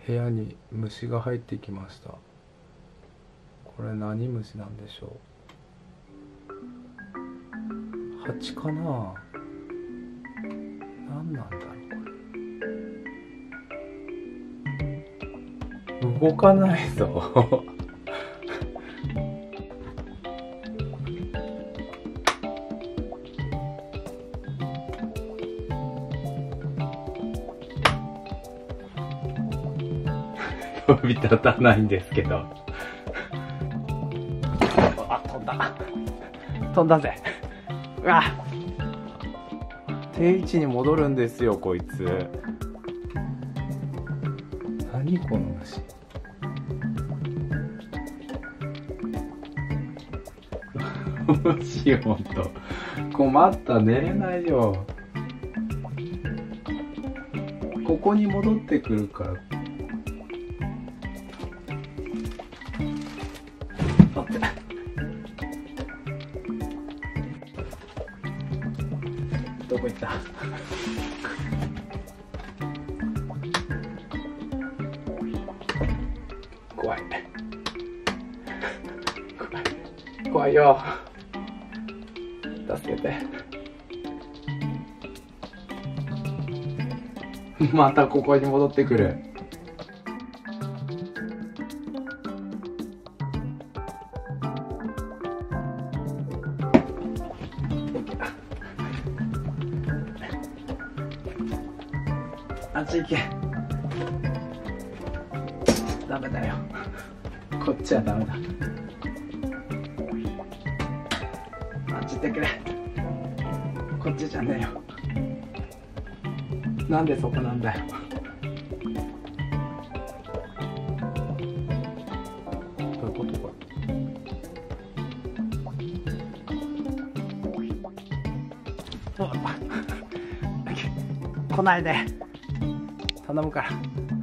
部屋に虫が入ってきました。これ何虫なんでしょう。蜂かな。何なんだろうこれ。動かないぞ飛び立たないんですけど。あ、飛んだ。飛んだぜ。うわ、定位置に戻るんですよこいつ。何この虫。どうしようと。困った、寝れないよ。ここに戻ってくるから。どこ行った。怖い怖いよ。助けて。またここに戻ってくる。あっち行け。ダメだよ。こっちはダメだ。あっち行ってくれ。こっちじゃねえよ。なんでそこなんだよ。どういうことこれ。来ないで。頼むから。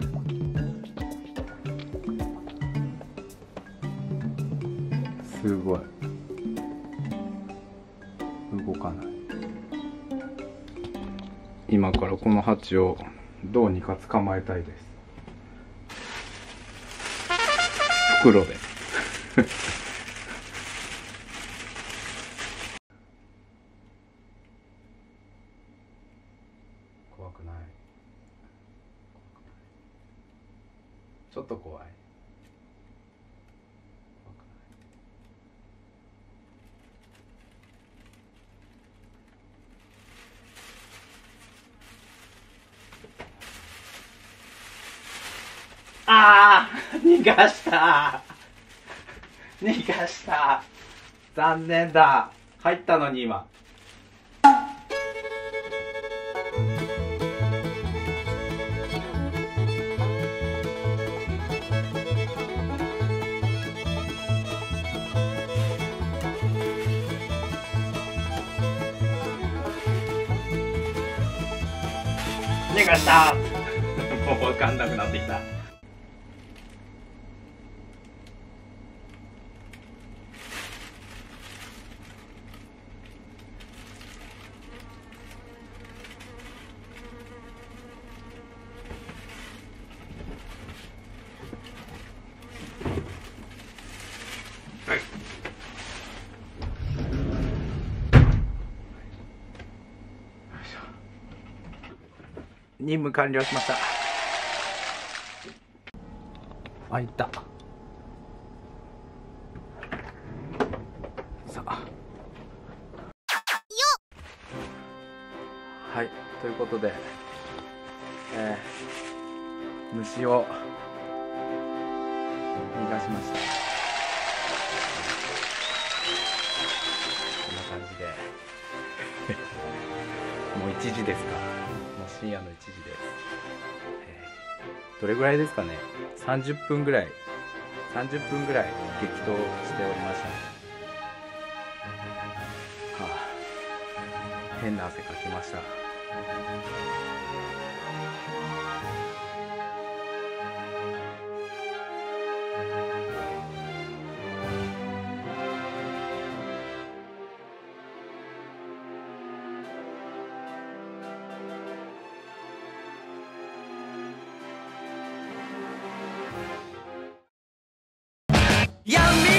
すごい。動かない。今からこの蜂をどうにか捕まえたいです。袋で怖くない。ちょっと怖い。ああ、逃がした逃がした。残念だ。入ったのに今。逃がしたもう分かんなくなってきた。はい、任務完了しました。あ、いった。さあ。はい、ということで、虫を逃がしました。こんな感じでもう1時ですか。もう深夜の1時です。どれぐらいですかね。30分ぐらい激闘しておりましたね。はあ、変な汗かきました。 闇